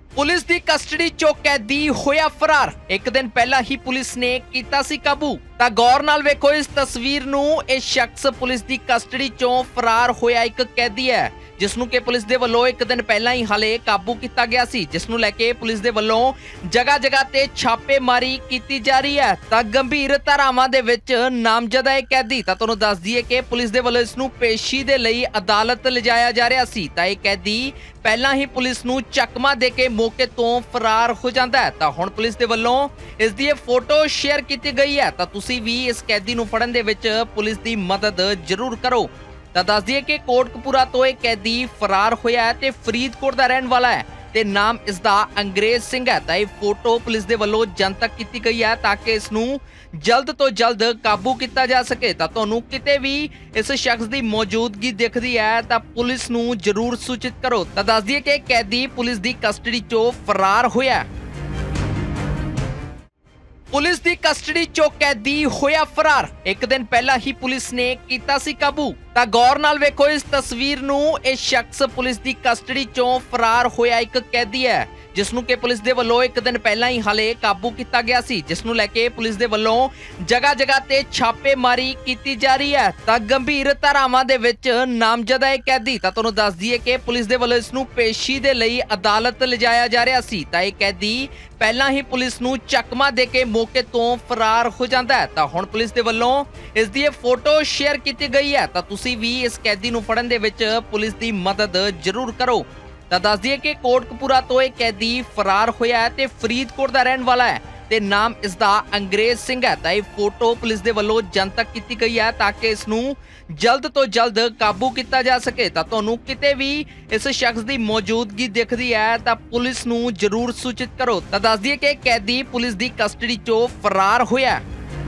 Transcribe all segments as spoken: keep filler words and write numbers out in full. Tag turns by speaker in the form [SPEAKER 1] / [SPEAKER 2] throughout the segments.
[SPEAKER 1] Police की custody चो कैदी होया फरार। एक दिन पहला ही पुलिस ने कीता सी काबू। तां गौर नाल वेखो इस तस्वीर नूं। इह शख्स पुलिस की कस्टडी चो फरार होया एक कैदी है, जिसनूं कि पुलिस दे वल्लों एक दिन पहला ही हाले काबू किया गया सी, जिसनूं लैके पुलिस दे वल्लों जगह जगह ते छापेमारी की जा रही है। तां गंभीर धारावां दे विच नामजद है कैदी। तां तुहानूं दस दईए कि पुलिस दे वल्लों इसनूं पेशी दे लई अदालत लिजाया जा रहा सी। तां इह कैदी पहला ही पुलिस नूं चकमा दे के मौके तो फरार हो जाता है। तां हुण पुलिस दे वल्लों इस दी फोटो शेयर की गई है। तां तुसीं भी इस कैदी नूं फड़न दे विच पुलिस दी मदद जरूर करो। ਤਾਂ ਦੱਸ ਦਈਏ ਕਿ ਕੋਟਕਪੂਰਾ ਤੋਂ ਇਹ ਕੈਦੀ ਫਰਾਰ ਹੋਇਆ ਹੈ ਤੇ ਫਰੀਦਕੋਟ ਦਾ ਰਹਿਣ ਵਾਲਾ ਹੈ ਤੇ ਨਾਮ ਇਸ ਦਾ ਅੰਗਰੇਜ਼ ਸਿੰਘ ਹੈ। ਤਾਂ ਇਹ ਫੋਟੋ ਪੁਲਿਸ ਦੇ ਵੱਲੋਂ ਜਨਤਕ ਕੀਤੀ ਗਈ ਹੈ ਤਾਂ ਕਿ ਇਸ ਨੂੰ ਜਲਦ ਤੋਂ ਜਲਦ ਕਾਬੂ ਕੀਤਾ ਜਾ ਸਕੇ। ਤਾਂ ਤੁਹਾਨੂੰ ਕਿਤੇ ਵੀ ਇਸ ਸ਼ਖਸ ਦੀ ਮੌਜੂਦਗੀ ਦਿਖਦੀ ਹੈ ਤਾਂ ਪੁਲਿਸ ਨੂੰ ਜ਼ਰੂਰ ਸੂਚਿਤ ਕਰੋ। ਤਾਂ ਦੱਸ ਦਈਏ ਕਿ ਕੈਦੀ ਪੁਲਿਸ ਦੀ ਕਸਟਡੀ ਚੋਂ ਫਰਾਰ ਹੋਇਆ। पुलिस की कस्टडी चो कैदी होया फरार। एक दिन पहला ही पुलिस ने कीता सी काबू। तां गौर नाल वेखो इस तस्वीर नूं। इह शख्स पुलिस की कस्टडी चो फरार होया एक कैदी है, जिसनूं कि पुलिस दे वल्लों एक दिन पहला ही हाले काबू किया गया सी, जिसनूं लैके पुलिस दे वल्लों जगह जगह ते छापेमारी की जा रही है। तां गंभीर धारावां दे विच नामजद है कैदी। तां तुहानूं दस दईए कि पुलिस दे वल्लों इसनूं पेशी दे लई अदालत लिजाया जा रहा सी। तां इह कैदी पहला ही पुलिस नूं चकमा दे के मौके तो फरार हो जाता है। तां हुण पुलिस दे वल्लों इस दी फोटो शेयर की गई है। तां तुसीं भी इस कैदी नूं फड़न दे विच पुलिस दी मदद जरूर करो। ਤਾਂ ਦੱਸ ਦਈਏ ਕਿ ਕੋਟਕਪੂਰਾ ਤੋਂ ਇਹ ਕੈਦੀ ਫਰਾਰ ਹੋਇਆ ਹੈ ਤੇ ਫਰੀਦਕੋਟ ਦਾ ਰਹਿਣ ਵਾਲਾ ਹੈ ਤੇ ਨਾਮ ਇਸ ਦਾ ਅੰਗਰੇਜ਼ ਸਿੰਘ ਹੈ। ਤਾਂ ਇਹ ਫੋਟੋ ਪੁਲਿਸ ਦੇ ਵੱਲੋਂ ਜਨਤਕ ਕੀਤੀ ਗਈ ਹੈ ਤਾਂ ਕਿ ਇਸ ਨੂੰ ਜਲਦ ਤੋਂ ਜਲਦ ਕਾਬੂ ਕੀਤਾ ਜਾ ਸਕੇ। ਤਾਂ ਤੁਹਾਨੂੰ ਕਿਤੇ ਵੀ ਇਸ ਸ਼ਖਸ ਦੀ ਮੌਜੂਦਗੀ ਦਿਖਦੀ ਹੈ ਤਾਂ ਪੁਲਿਸ ਨੂੰ ਜ਼ਰੂਰ ਸੂਚਿਤ ਕਰੋ। ਤਾਂ ਦੱਸ ਦਈਏ ਕਿ ਕੈਦੀ ਪੁਲਿਸ ਦੀ ਕਸਟਡੀ ਚੋਂ ਫਰਾਰ ਹੋਇਆ।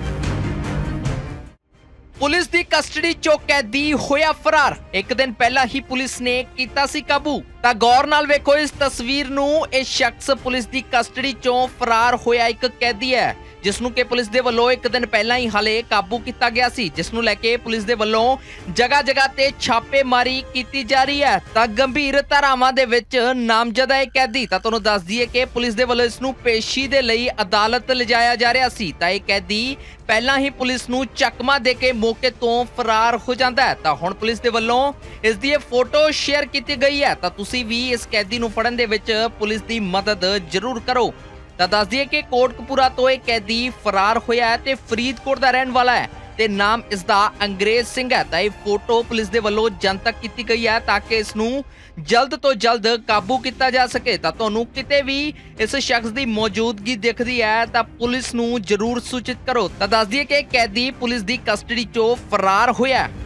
[SPEAKER 1] पुलिस की कस्टडी चो कैदी होया फरार। एक दिन पहला ही पुलिस ने कीता सी काबू। तां गौर नाल वेखो इस तस्वीर नूं। इह शख्स पुलिस की कस्टडी चो फरार होया एक कैदी है, जिसनूं कि पुलिस दे वल्लों एक दिन पहला ही हाले काबू किया गया सी, जिसनूं लैके पुलिस दे वल्लों जगह जगह ते छापेमारी की जा रही है। तां गंभीर धारावां दे विच नामजद है कैदी। तां तुहानूं दस दईए कि पुलिस दे वल्लों इसनूं पेशी दे लई अदालत लिजाया जा रहा सी। तां इह कैदी पहला ही पुलिस नूं चकमा दे के मौके तो फरार हो जाता है। तां हुण पुलिस दे वल्लों इस दी फोटो शेयर की गई है। तां तुसीं भी इस कैदी नूं फड़न दे विच पुलिस दी मदद जरूर करो। ਤਾਂ ਦੱਸ ਦਈਏ ਕਿ ਕੋਟਕਪੂਰਾ ਤੋਂ ਇਹ ਕੈਦੀ ਫਰਾਰ ਹੋਇਆ ਹੈ ਤੇ ਫਰੀਦਕੋਟ ਦਾ ਰਹਿਣ ਵਾਲਾ ਹੈ ਤੇ ਨਾਮ ਇਸ ਦਾ ਅੰਗਰੇਜ਼ ਸਿੰਘ ਹੈ। ਤਾਂ ਇਹ ਫੋਟੋ ਪੁਲਿਸ ਦੇ ਵੱਲੋਂ ਜਨਤਕ ਕੀਤੀ ਗਈ ਹੈ ਤਾਂ ਕਿ ਇਸ ਨੂੰ ਜਲਦ ਤੋਂ ਜਲਦ ਕਾਬੂ ਕੀਤਾ ਜਾ ਸਕੇ। ਤਾਂ ਤੁਹਾਨੂੰ ਕਿਤੇ ਵੀ ਇਸ ਸ਼ਖਸ ਦੀ ਮੌਜੂਦਗੀ ਦਿਖਦੀ ਹੈ ਤਾਂ ਪੁਲਿਸ ਨੂੰ ਜ਼ਰੂਰ ਸੂਚਿਤ ਕਰੋ। ਤਾਂ ਦੱਸ ਦਈਏ ਕਿ ਕੈਦੀ ਪੁਲਿਸ ਦੀ ਕਸਟਡੀ ਚੋਂ ਫਰਾਰ ਹੋਇਆ।